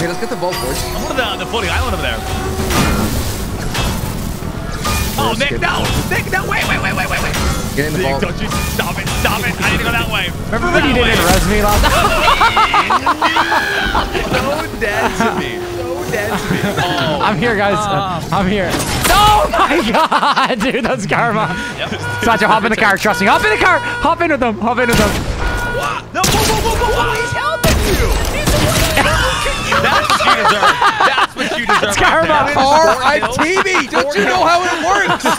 Okay, let's get the boat, boys. I'm on the floating island over there. Oh, Nick, no! Nick, no! Wait! Get in the Nick, boat. don't you stop it! Stop it! I need to go that way. Remember when you didn't res me last So dead to me. So dead to me. Oh. I'm here, guys. I'm here. Oh my god, dude, that's karma. Yep. Satchel, hop in the car. Trust me. Hop in the car. Hop in with them. Hop in with them. What? No, whoa. He's helping you. He's the one that's what you deserve. That's what you deserve. It's karma. R.I.T.B. Don't you know how it works?